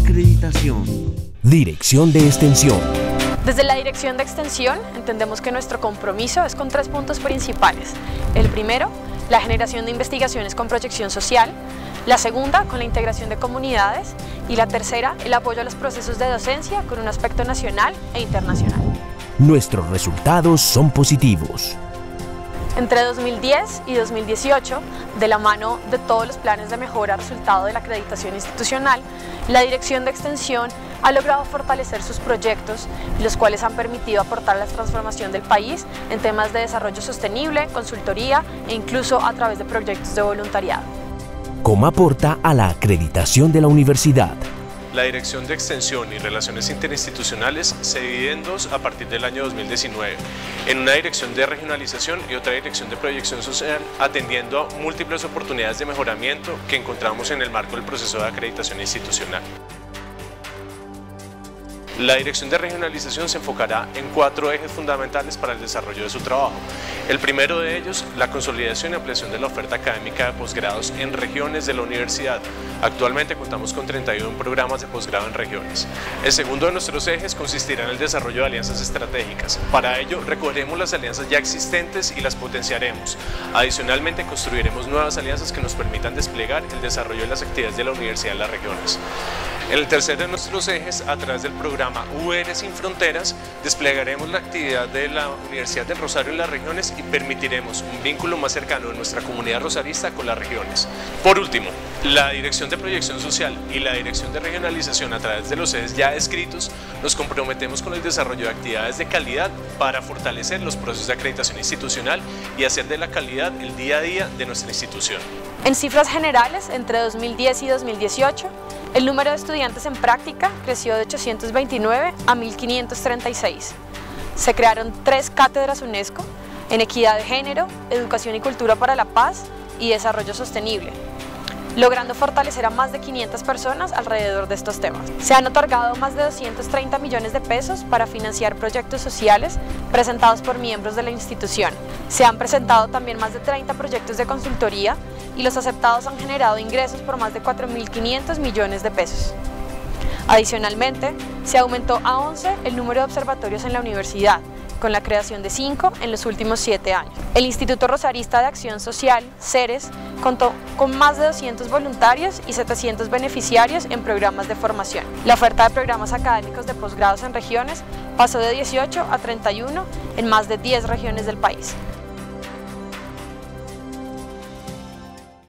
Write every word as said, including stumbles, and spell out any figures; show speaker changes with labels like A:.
A: Acreditación.
B: Dirección de Extensión.
C: Desde la Dirección de Extensión entendemos que nuestro compromiso es con tres puntos principales. El primero, la generación de investigaciones con proyección social. La segunda, con la integración de comunidades. Y la tercera, el apoyo a los procesos de docencia con un aspecto nacional e internacional.
B: Nuestros resultados son positivos.
C: Entre dos mil diez y dos mil dieciocho, de la mano de todos los planes de mejora resultado de la acreditación institucional, la Dirección de Extensión ha logrado fortalecer sus proyectos, los cuales han permitido aportar a la transformación del país en temas de desarrollo sostenible, consultoría e incluso a través de proyectos de voluntariado.
B: ¿Cómo aporta a la acreditación de la universidad?
D: La Dirección de Extensión y Relaciones Interinstitucionales se divide en dos a partir del año dos mil diecinueve, en una dirección de regionalización y otra dirección de proyección social, atendiendo a múltiples oportunidades de mejoramiento que encontramos en el marco del proceso de acreditación institucional. La Dirección de Regionalización se enfocará en cuatro ejes fundamentales para el desarrollo de su trabajo. El primero de ellos, la consolidación y ampliación de la oferta académica de posgrados en regiones de la universidad. Actualmente contamos con treinta y uno programas de posgrado en regiones. El segundo de nuestros ejes consistirá en el desarrollo de alianzas estratégicas. Para ello, recogeremos las alianzas ya existentes y las potenciaremos. Adicionalmente, construiremos nuevas alianzas que nos permitan desplegar el desarrollo de las actividades de la universidad en las regiones. En el tercer de nuestros ejes, a través del programa U R Sin Fronteras, desplegaremos la actividad de la Universidad del Rosario en las regiones y permitiremos un vínculo más cercano de nuestra comunidad rosarista con las regiones. Por último, la Dirección de Proyección Social y la Dirección de Regionalización, a través de los ejes ya escritos, nos comprometemos con el desarrollo de actividades de calidad para fortalecer los procesos de acreditación institucional y hacer de la calidad el día a día de nuestra institución.
C: En cifras generales, entre dos mil diez y dos mil dieciocho, el número de estudiantes en práctica creció de ochocientos veintinueve a mil quinientos treinta y seis. Se crearon tres cátedras UNESCO en equidad de género, educación y cultura para la paz y desarrollo sostenible, logrando fortalecer a más de quinientas personas alrededor de estos temas. Se han otorgado más de doscientos treinta millones de pesos para financiar proyectos sociales presentados por miembros de la institución. Se han presentado también más de treinta proyectos de consultoría y los aceptados han generado ingresos por más de cuatro mil quinientos millones de pesos. Adicionalmente, se aumentó a once el número de observatorios en la universidad, con la creación de cinco en los últimos siete años. El Instituto Rosarista de Acción Social, CERES, contó con más de doscientos voluntarios y setecientos beneficiarios en programas de formación. La oferta de programas académicos de posgrados en regiones pasó de dieciocho a treinta y uno en más de diez regiones del país.